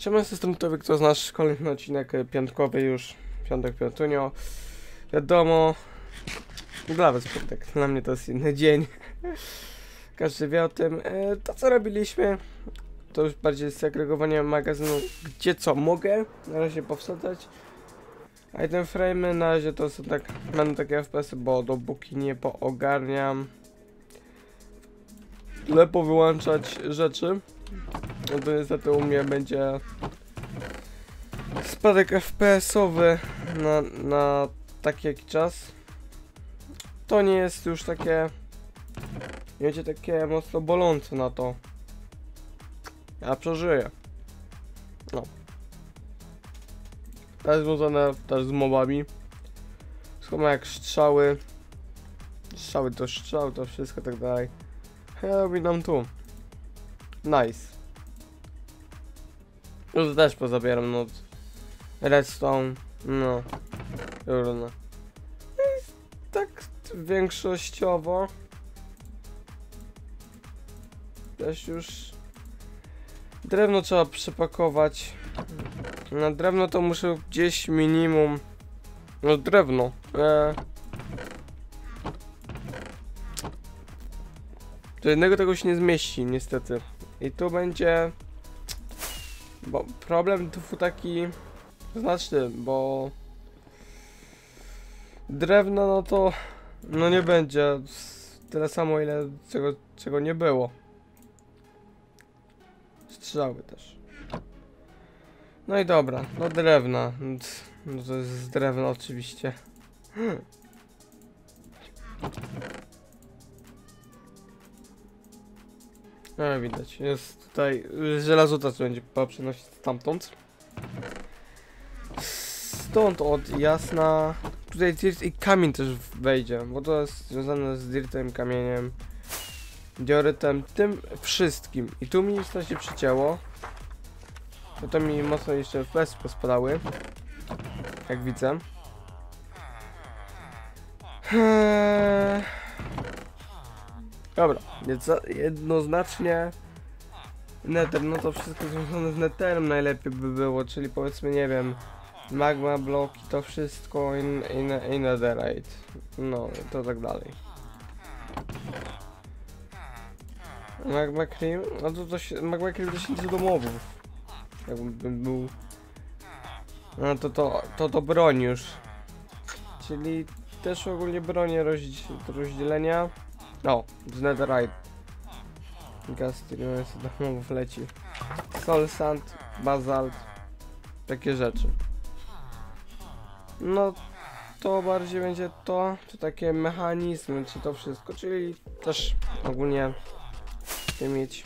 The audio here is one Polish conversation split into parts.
Siema, z tej strony Tomek, to jest nasz kolejny odcinek piątkowy już. Piątek, piątunio. Wiadomo, dla was piątek, dla mnie to jest inny dzień. Każdy wie o tym. To co robiliśmy, to już bardziej segregowanie magazynu, gdzie co mogę na razie powsadzać. Item frame'y na razie to są tak, będą takie FPS-y, bo dopóki nie poogarniam lepo wyłączać rzeczy, no to niestety u mnie będzie spadek FPS-owy na taki jaki czas. To nie jest już takie, nie będzie takie mocno bolące na to. Ja przeżyję. No. To jest związane też z mobami. Skoro jak strzały. Strzały to strzały, to wszystko tak dalej. Ja robi nam tu. Nice. Już też pozabieram, no. Redstone, no. Trudno. Tak większościowo. Też już drewno trzeba przepakować. Na drewno to muszę gdzieś minimum. No drewno. Do jednego tego się nie zmieści niestety. I tu będzie. Bo problem tu taki znaczny, bo drewno no to no nie będzie tyle samo ile czego nie było. Strzały też. No i dobra, no drewna. No to jest z drewna oczywiście. No widać, jest tutaj żelazo też będzie przenosić stamtąd. Stąd od jasna. Tutaj dirt i kamień też wejdzie, bo to jest związane z dirtem, kamieniem, diorytem, tym wszystkim. I tu mi to się przycięło. To mi mocno jeszcze FPS pospadały, jak widzę. Dobra, więc jednoznacznie Nether, no to wszystko związane z Netherem najlepiej by było, czyli powiedzmy, nie wiem, magma bloki, to wszystko i netherite, no to tak dalej. Magma cream, no magma cream to się do mobów, jakbym był, no to broń już, czyli też ogólnie bronię rozdzielenia, no, z netherite. Gaz, który do mobów leci. Soul sand, bazalt, takie rzeczy. No to bardziej będzie to takie mechanizmy, czy to wszystko, czyli też ogólnie mieć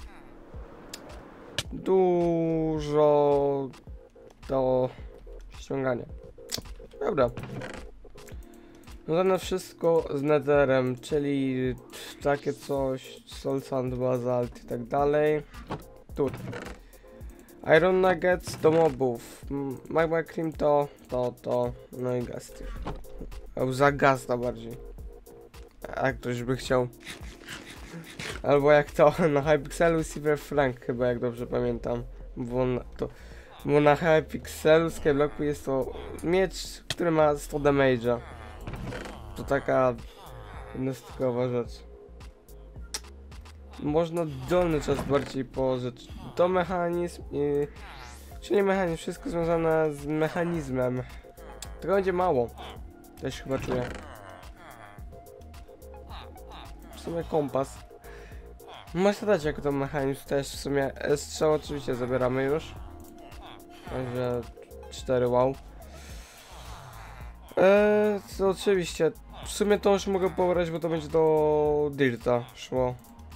dużo do ściągania. Dobra. No to wszystko z netherem, czyli takie coś, soul sand, bazalt i tak dalej. Tutaj. Iron nuggets do mobów, magma cream to, no i gaz. Za gaz na bardziej. A ktoś by chciał. Albo jak to, na Hypixelu Silver Frank chyba, jak dobrze pamiętam. Bo na Hypixelu Skyblocku jest to miecz, który ma 100 damage'a. To taka jednostkowa rzecz. Można dolny czas bardziej położyć. To mechanizm i... Czyli mechanizm, wszystko związane z mechanizmem. Tego będzie mało. Też chyba czuję. W sumie kompas. Można dać jako to mechanizm też w sumie. Strzał oczywiście zabieramy już. Także 4 wow. To oczywiście. W sumie to już mogę pobrać, bo to będzie do dirta szło.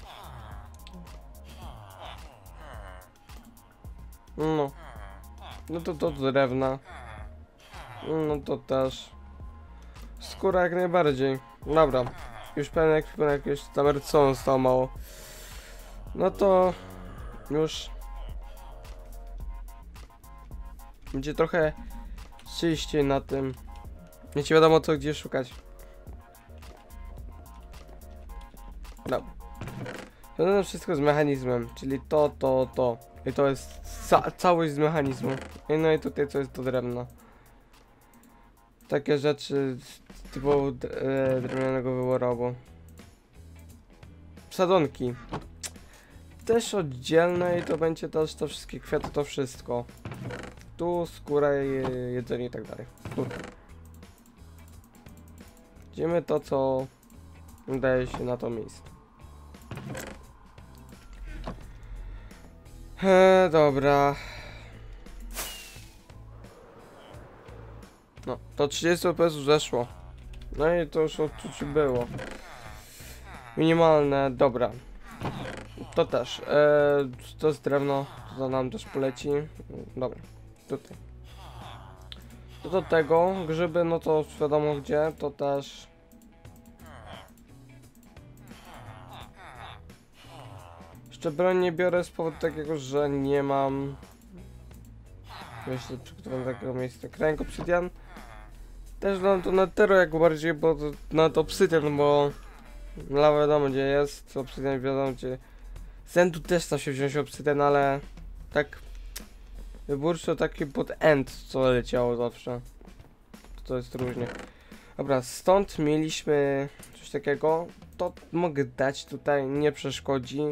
No. No to drewna. No to też. Skóra jak najbardziej. Dobra. Już pewnie jakieś tam redstone zostało mało. No to już będzie trochę czyściej na tym. Nie ci wiadomo co gdzie szukać. No. To wszystko z mechanizmem, czyli to. I to jest całość z mechanizmu. No i tutaj co jest to drewno. Takie rzeczy typu drewnianego wyrobu. Sadzonki. Też oddzielne i to będzie też to wszystkie kwiaty, to wszystko. Tu skóra, jedzenie i tak dalej. Tutaj. Widzimy to, co daje się na to miejsce. Dobra. No, to 30 FPS zeszło. No i to już odczuć było. Minimalne, dobra. To też. To jest drewno, to nam też poleci. Dobra, tutaj. To do tego, grzyby, no to wiadomo gdzie, to też. Jeszcze broń nie biorę z powodu takiego, że nie mam. Myślę, przygotowane takiego miejsca. Kręg obsydian. Też dam to na tero jak bardziej, bo to, na to obsydian, bo lawa wiadomo gdzie jest, obsydian wiadomo gdzie. Zendu też da się wziąć obsydian, ale tak wyborczo taki pod end co leciało zawsze. To jest różnie. Dobra, stąd mieliśmy coś takiego. To mogę dać tutaj, nie przeszkodzi.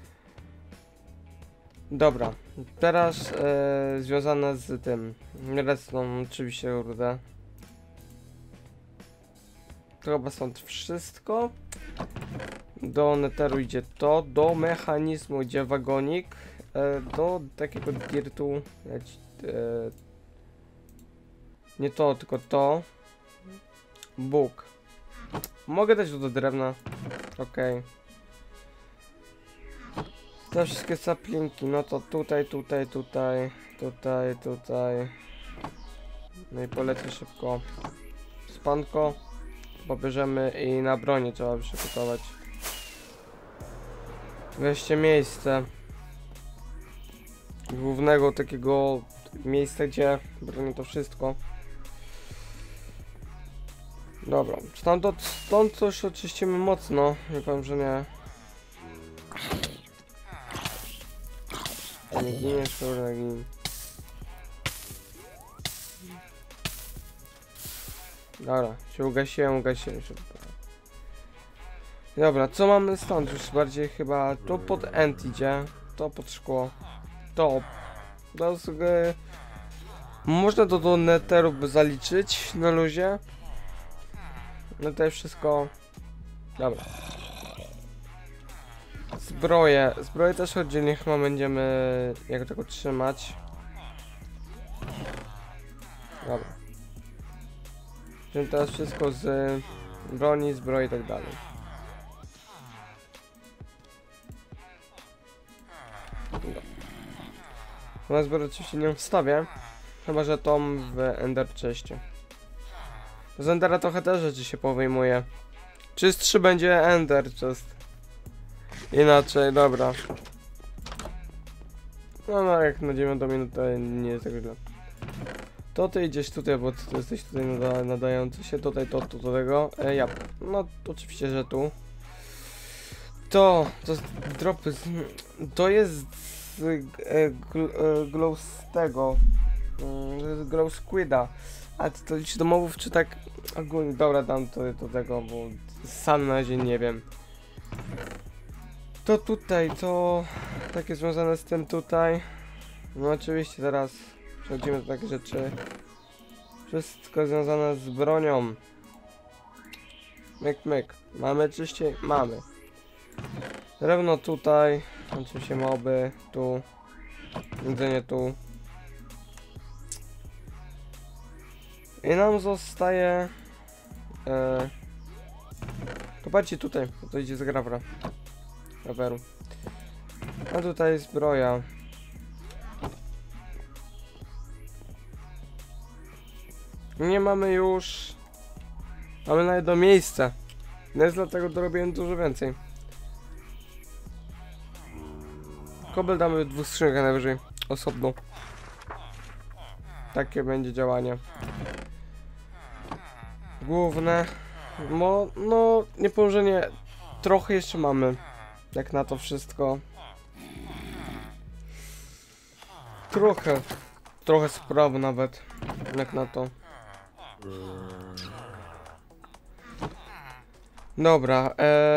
Dobra, teraz związane z tym redstone, oczywiście rudę. To chyba stąd wszystko. Do netheru idzie to, do mechanizmu idzie wagonik, do takiego dirtu, nie to, tylko to. Bóg. Mogę dać to do drewna, okej. Te wszystkie saplinki, no to tutaj. No i polecę szybko. Spanko. Pobierzemy i na broni trzeba by się przygotować. Weźcie miejsce. Głównego takiego miejsca, gdzie broni to wszystko. Dobra, stąd coś oczyścimy mocno. Nie powiem, że nie. Nie giniesz, dobra, gin. Dobra, się ugasiłem się. Dobra, co mamy stąd? Już bardziej chyba to pod end idzie, to pod szkło, to można to do netheru by zaliczyć na luzie. No to jest wszystko. Dobra. Zbroje też oddzielnie chyba będziemy jak tego trzymać. Dobra. Wziąłem teraz wszystko z broni, zbroi i tak dalej. Na zbroję oczywiście nie wstawię, chyba że tą w Ender Chestie. Z Endera trochę też rzeczy się powyjmuje. Czystszy będzie Ender Chest. Inaczej, dobra. No jak na 9 minutę nie jest tak źle. To ty idziesz tutaj, bo ty jesteś tutaj nadający się, tutaj to do tego. Ja, no oczywiście, że tu. To dropy, to jest glow z tego. Glow squida. A to liczy do mobów, czy tak ogólnie? Dobra, dam to do tego, bo sam na razie nie wiem. To tutaj, to takie związane z tym tutaj. No oczywiście teraz przechodzimy do takich rzeczy. Wszystko związane z bronią. Myk. Mamy czyściej? Mamy. Drewno tutaj. Oczywiście moby tu. Jedzenie tu. I nam zostaje... to patrzcie tutaj, to idzie z graweru. A tutaj zbroja. Nie mamy już... Mamy na jedno miejsce. Więc dlatego dorobiłem dużo więcej. Kobel damy w 2 skrzynkach najwyżej. Osobno. Takie będzie działanie. Główne. No nie powiem, że nie. Trochę jeszcze mamy. Jak na to wszystko. trochę sprawy nawet, jak na to. Dobra,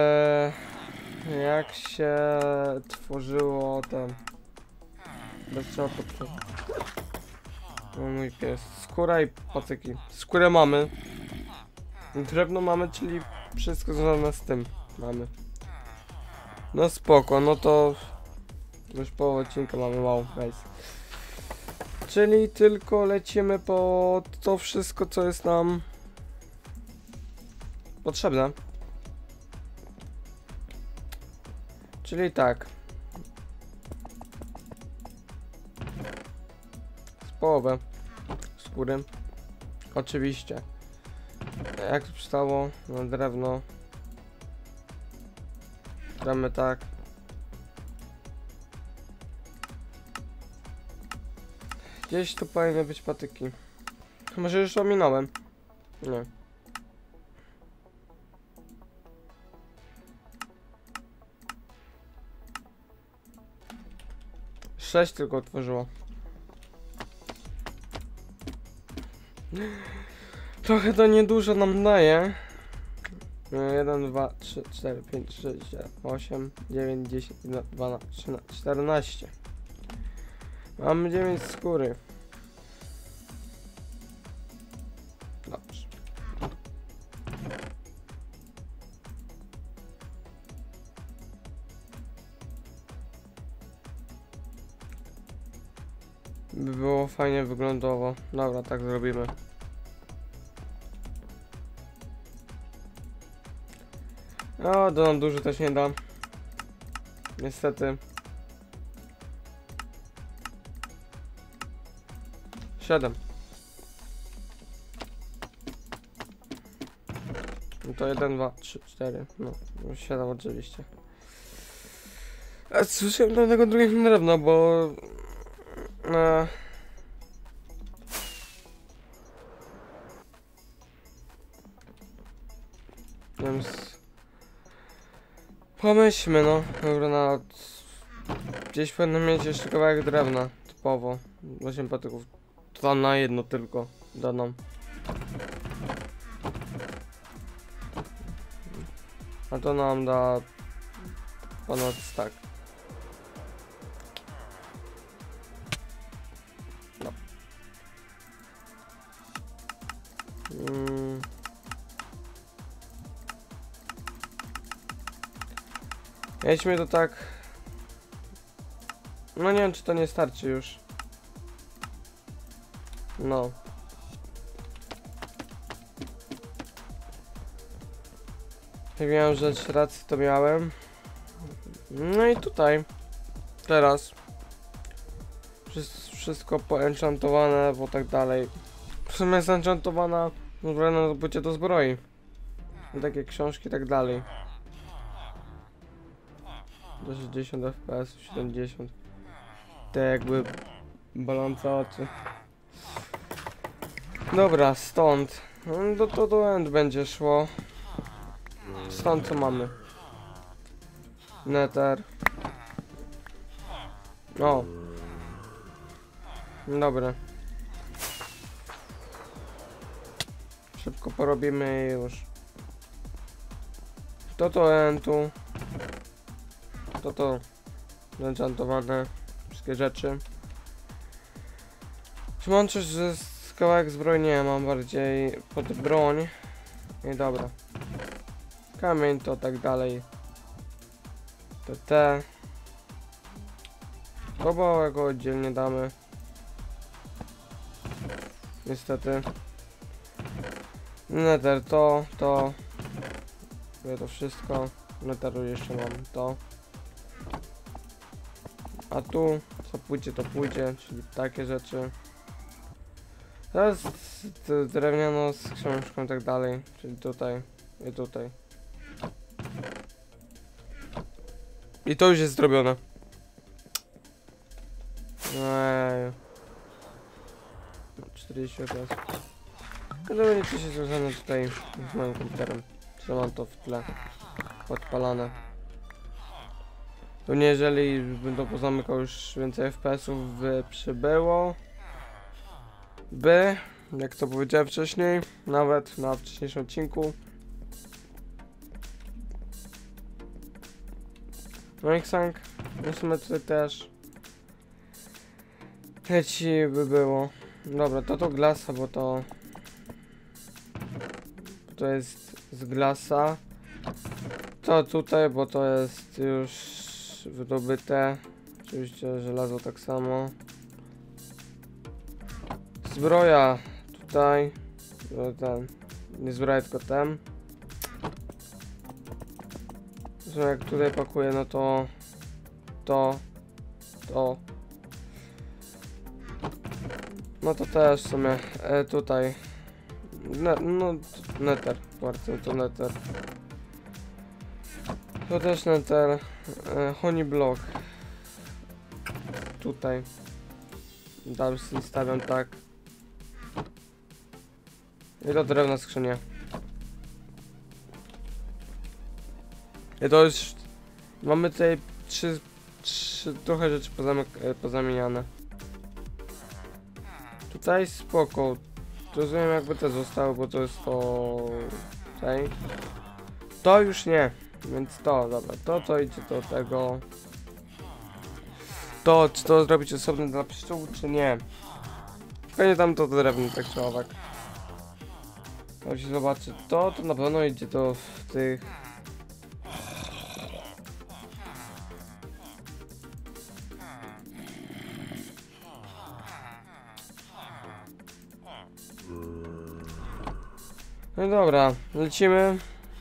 jak się tworzyło ten... Bez trzeba potworzyć. O mój pies. Skóra i patyki. Skórę mamy. Drewno mamy, czyli wszystko związane z tym mamy. No spoko, no to... Już połowę odcinka mamy, wow, nice. Czyli tylko lecimy po to wszystko, co jest nam potrzebne. Czyli tak. Z połowę skóry. Oczywiście. Jak to przystało na drewno. Gramy tak. Gdzieś tu powinny być patyki. Może już ominąłem? Nie. Sześć tylko otworzyło. Trochę to niedużo nam daje. 1, 2, 3, 4, 5, 6, 7, 8, 9, 10, 12, 13, 14. Mamy 9 skóry. Dobrze. By było fajnie wyglądało. Dobra, tak zrobimy. O, to nam dużo też nie da. Niestety. 7. No to 1, 2, 3, 4. No, 7 oczywiście. A słyszałem do tego drugiego drewna, bo... Więc... Pomyślmy, no. Dobra, na... Gdzieś powinno mieć jeszcze kawałek drewna. Typowo. 8 patyków. To na jedno tylko da nam. A to nam da... ponad stack. No. Jedźmy to tak. No nie wiem, czy to nie starczy już. No. Jak miałem rzecz, rację to miałem. No i tutaj. Teraz. Wszystko poenchantowane, bo tak dalej. W sumie jest enchantowana zbrojna na zdobycie do zbroi. Takie książki i tak dalej. Do 60 fps, 70. Te jakby balące oczy. Dobra, stąd. No to do end będzie szło. Stąd co mamy? Nether. O. Dobra. Szybko porobimy i już. To entu. To enchantowane. Wszystkie rzeczy. Czy mam coś, że z kawałek zbroi? Nie, mam bardziej pod broń. I dobra. Kamień to tak dalej. To te. Kobałego oddzielnie damy. Niestety. Nether to. Ja to wszystko. Netheru jeszcze mam to. A tu co pójdzie to pójdzie, czyli takie rzeczy. Teraz drewniano z książką i tak dalej, czyli tutaj i tutaj. I to już jest zrobione. Eee. 40 teraz. To będzie coś związane tutaj z moim komputerem. Że mam to w tle podpalane. Pewnie jeżeli będą pozamykał już więcej FPS-ów by przybyło. Jak to powiedziałem wcześniej, nawet na wcześniejszym odcinku. No i Xang, musimy tutaj też leci by było. Dobra, to glasa, bo to jest z glasa. To tutaj, bo to jest już wydobyte. Oczywiście żelazo tak samo. Zbroja tutaj. Ten, nie zbroja, tylko ten. Zresztą jak tutaj pakuję, no to no to też w sumie tutaj no nether, bardzo to nether. To też nether, honey block. Tutaj dalej stawiam tak. I to drewna skrzynie. I to już mamy tutaj trzy trochę rzeczy pozamieniane. Tutaj spoko. To rozumiem, jakby te zostały, bo to jest to tutaj. To już nie, więc to, dobra, to idzie do tego. To, czy to zrobić osobne dla pszczół, czy nie? Fajnie tam to drewno, tak czy owak. To się zobaczy, to na pewno idzie do tych. No dobra, lecimy.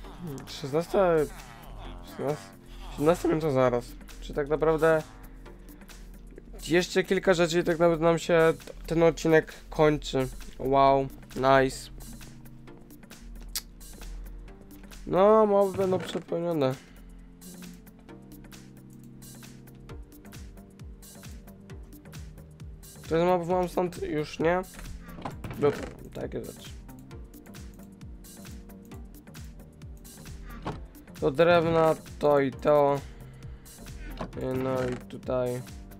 17 minut to zaraz. Czy tak naprawdę jeszcze kilka rzeczy i tak naprawdę nam się ten odcinek kończy. Wow, nice. No, mowy będą przepełnione. To jest mobów mam stąd już nie? Lub takie rzeczy. Do drewna to i to. No i tutaj.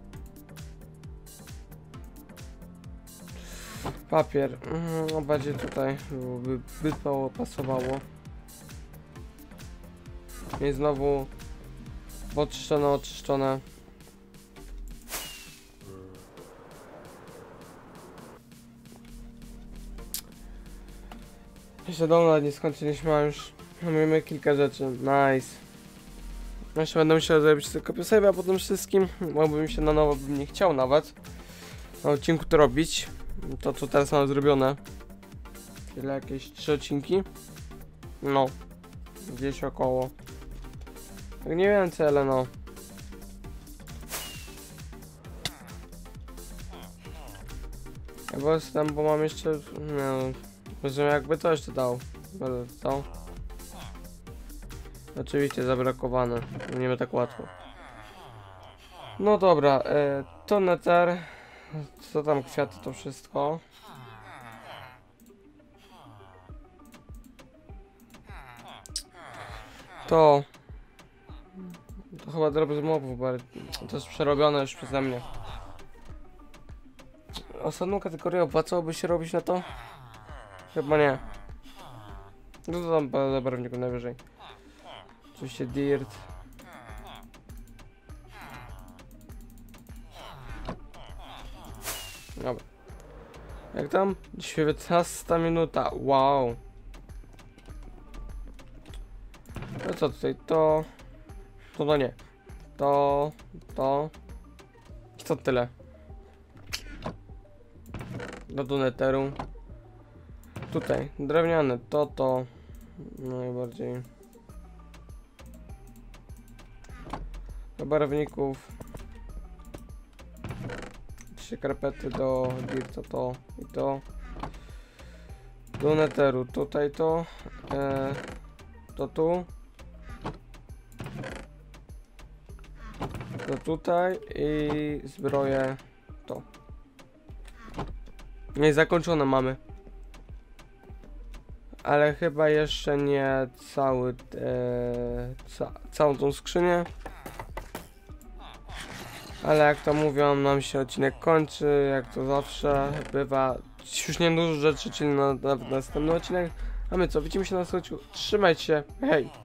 Papier. No bardziej tutaj by pasowało. I znowu oczyszczone. Jeszcze download nie skończyliśmy, a już mamy kilka rzeczy. Nice. Jeszcze będę musiał zrobić tylko save'a po tym wszystkim, bo bym się na nowo bym nie chciał nawet na odcinku to robić. To co teraz mam zrobione. Tyle jakieś 3 odcinki. No. Gdzieś około. Tak nie więcej, ale no. Bo mam jeszcze. No. Rozumiem, jakby to jeszcze dał. Będę to. Oczywiście zabrakowane. Nie ma tak łatwo. No dobra, to nether. Co tam kwiaty, to wszystko. To chyba drobny z mobów, bo to jest przerobione już przeze mnie. Osobną kategorię opłacałoby się robić na to? Chyba nie. No to tam do barwników najwyżej. Oczywiście dirt. Dobra. Jak tam? 19 minuta. Wow. No co tutaj? To nie. To. I to tyle. Do netheru. Tutaj. Drewniane. To. Najbardziej. Do barwników. 3 karpety do dirta to i to. Do netheru. Tutaj to. To tu. To tutaj i zbroję to. Nie zakończone mamy. Ale chyba jeszcze nie całą tą skrzynię. Ale jak to mówią, nam się odcinek kończy, jak to zawsze bywa. Już nie dużo rzeczy, czyli na następny odcinek. A my co, widzimy się na następnym odcinku. Trzymajcie się, hej!